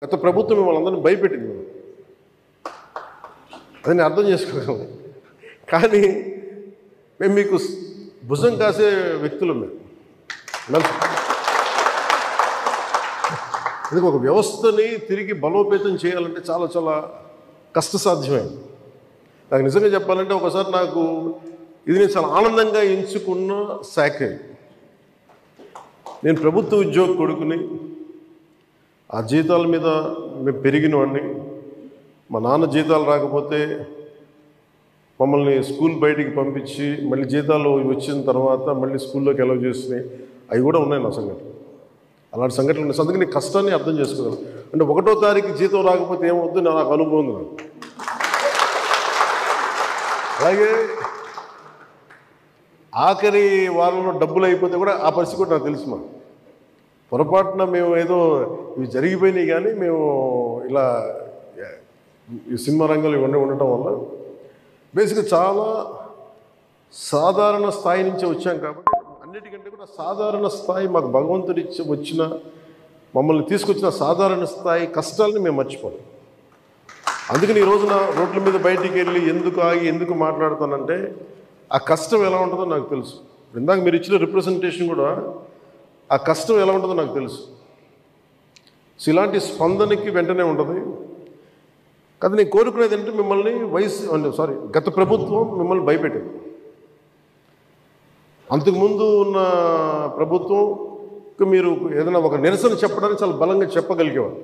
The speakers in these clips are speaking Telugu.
గత ప్రభుత్వం మిమ్మల్ని అందరినీ భయపెట్టింది, అది నేను అర్థం చేసుకోగలను. కానీ మేము మీకు భుజం కాసే వ్యక్తులు మేము. ఎందుకు ఒక వ్యవస్థని తిరిగి బలోపేతం చేయాలంటే చాలా చాలా కష్టసాధ్యమైంది. నాకు నిజంగా చెప్పాలంటే ఒకసారి నాకు ఇది నేను చాలా ఆనందంగా ఎంచుకున్న శాఖ. నేను ప్రభుత్వ ఉద్యోగ కొడుకుని, ఆ జీతాల మీద మేము పెరిగిన వాడిని. మా నాన్న జీతాలు రాకపోతే మమ్మల్ని స్కూల్ బయటికి పంపించి మళ్ళీ జీతాలు వచ్చిన తర్వాత మళ్ళీ స్కూల్లోకి అలౌ చేసినాయి, అవి కూడా ఉన్నాయి నా సంఘటన. అలాంటి సంఘటనలు ఉన్నాయి. అందుకని నీ కష్టాన్ని అర్థం చేసుకోగలను. అంటే 1వ తారీఖు జీతం రాకపోతే ఏమవుద్దు నాకు అనుభవం ఉంది. అలాగే ఆఖరి వారంలో డబ్బులు అయిపోతే కూడా ఆ పరిస్థితి కూడా నాకు తెలుసు. మా పొరపాటున మేము ఏదో ఇవి జరిగిపోయినాయి, కానీ మేము ఇలా ఈ సినిమా రంగంలో ఇవన్నీ ఉండటం వల్ల బేసిక్గా చాలా సాధారణ స్థాయి నుంచి వచ్చాం. కాబట్టి అన్నిటికంటే కూడా సాధారణ స్థాయి మాకు భగవంతుడి వచ్చిన మమ్మల్ని తీసుకొచ్చిన సాధారణ స్థాయి కష్టాలని మేము మర్చిపోం. అందుకని ఈ రోజున రోడ్ల మీద బయటికి వెళ్ళి ఎందుకు ఆగి ఎందుకు మాట్లాడుతానంటే ఆ కష్టం ఎలా ఉంటుందో నాకు తెలుసు. ఇందాక మీరు ఇచ్చిన రిప్రజెంటేషన్ కూడా ఆ కష్టం ఎలా ఉంటుందో నాకు తెలుసు. సో ఇలాంటి స్పందనకి వెంటనే ఉంటుంది. కదా నేను కోరుకునేది అంటే మిమ్మల్ని గత ప్రభుత్వం మిమ్మల్ని భయపెట్టింది. అంతకుముందు ఉన్న ప్రభుత్వం మీరు ఏదైనా ఒక నిరసన చెప్పడానికి చాలా బలంగా చెప్పగలిగేవారు.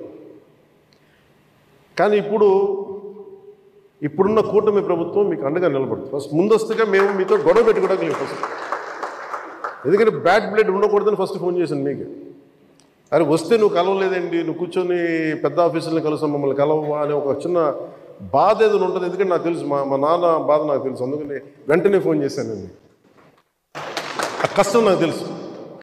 కానీ ఇప్పుడున్న కూటమి ప్రభుత్వం మీకు అండగా నిలబడుతుంది. ఫస్ట్ ముందస్తుగా మేము మీతో గొడవ పెట్టుకోవడానికి ఫస్ట్, ఎందుకంటే బ్యాడ్ బ్లడ్ ఉండకూడదని ఫస్ట్ ఫోన్ చేశాను మీకు. అరే వస్తే నువ్వు కలవలేదండి, నువ్వు కూర్చొని పెద్ద ఆఫీసులను కలుస్తాం, మమ్మల్ని కలవవా అనే ఒక చిన్న బాధ ఏదైనా ఉంటుంది. ఎందుకంటే నాకు తెలుసు, మా నాన్న బాధ నాకు తెలుసు. అందుకని వెంటనే ఫోన్ చేశానండి. ఆ కష్టం నాకు తెలుసు.